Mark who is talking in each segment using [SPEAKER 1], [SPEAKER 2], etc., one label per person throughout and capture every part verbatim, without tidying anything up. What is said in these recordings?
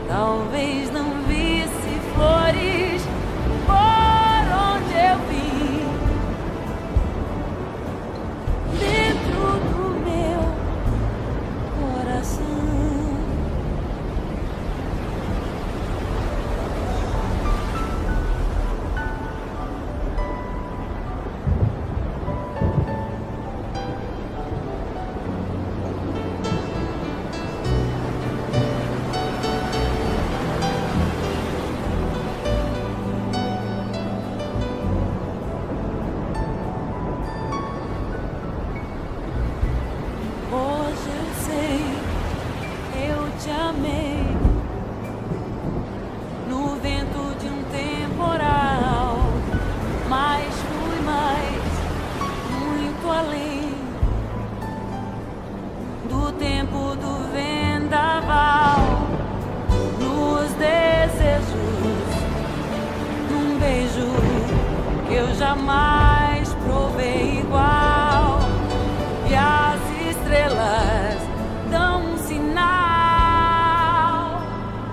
[SPEAKER 1] Talvez não visse flores por onde eu vim, dentro do meu coração. Hoje eu sei, eu te amei no vento de um temporal, mas fui mais, muito além do tempo do vendaval, nos desejos, num beijo que eu jamais provei igual, e as estrelas dão um sinal.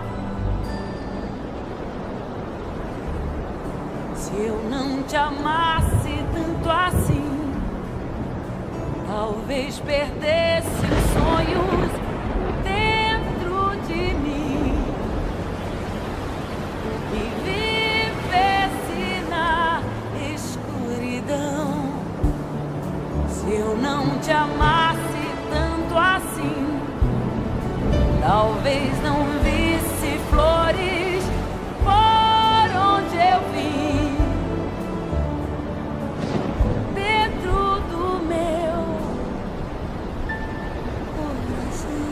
[SPEAKER 1] Se eu não te amasse tanto assim, talvez perdesse os sonhos dentro de mim e vivesse na escuridão. Se eu não te amasse tanto assim, talvez não visse flores por onde eu vim, dentro do meu coração.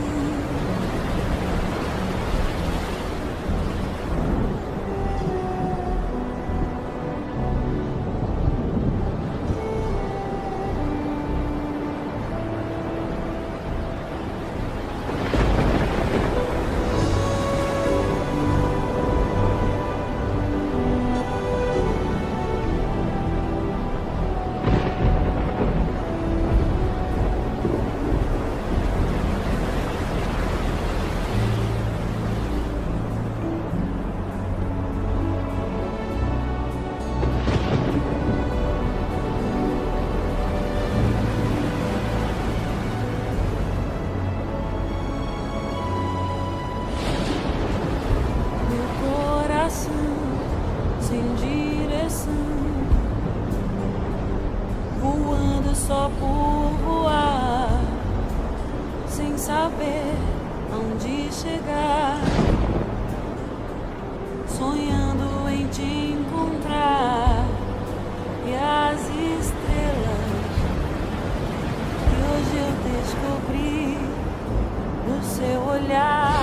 [SPEAKER 1] Sem direção, voando só por voar, sem saber aonde chegar, sonhando em te encontrar, e as estrelas que hoje eu descobri no seu olhar,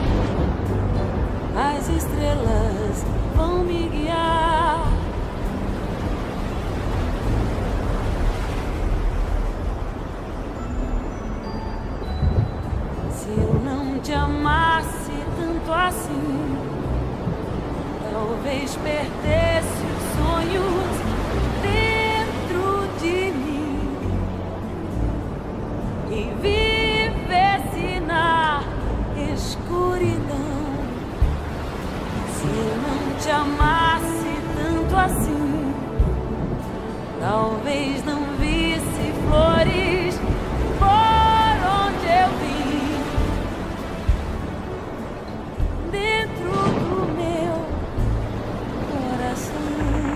[SPEAKER 1] as estrelas vão me guiar. Se eu não te amasse tanto assim, talvez perdesse os sonhos dentro de mim e vivesse na escuridão. Se eu não te amasse tanto assim, talvez não visse flores por onde eu vim, dentro do meu coração.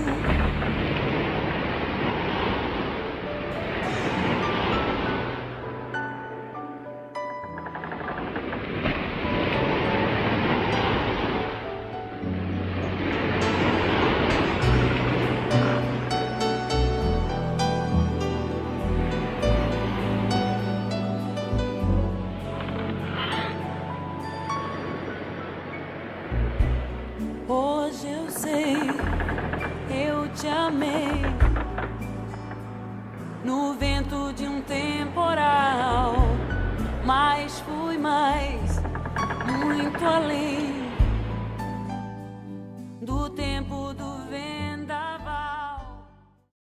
[SPEAKER 1] Hoje eu sei, eu te amei no vento de um temporal, mas fui mais, muito além do tempo do